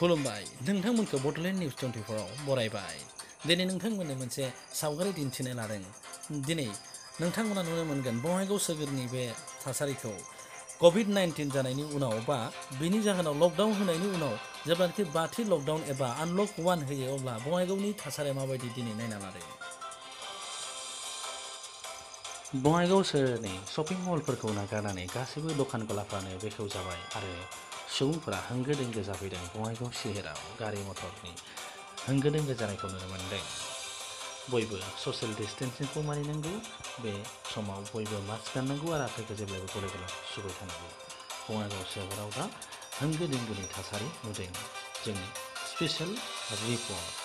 खुलुमबाय नोंथांमोनखौ बड'लेण्ड निउस 24 आव बरायबाय। दिनै नोंथांमोननो मोनसे सावगारि दिन्थिनो लादों। दिनै नोंथांमोना नुनो मोनगोन बङाइगाव सोहोरनि बे थासारिखौ COVID-19 जानायनि उनाव बा बिनि जाहोनाव लकडाउन होनायनि उनाव जेब्लानाखि बाथि लकडाउन एबा आनलक 1 होयो अब्ला बङाइगावनि थासारिया माबायदि दिनै नायना लादों। बङाइगाव सोहोरनि शपिं मलफोरखौ नागारनानै गासैबो दखान गलाफ्रानो बेखेवजाबाय आरो सुबुंफोरा होंगो दोंगो जाफैदों। बङाइगाव सोहोराव गारि मटरनि होंगो दोंगो जानायखौ नुनो मोन्दों। बयबो ससियेल डिस्टेन्सिंखौ मानिनांगौ। बे समाव बयबो मास्क गाननांगौ आरो आखाइखौ जेब्लायबो गले गले सुबाय थानांगौ। बङाइगाव सोहोराव दा होंगो दोंगोनि थासारि नुदों। जोंनि स्पेशेल रिपर्ट।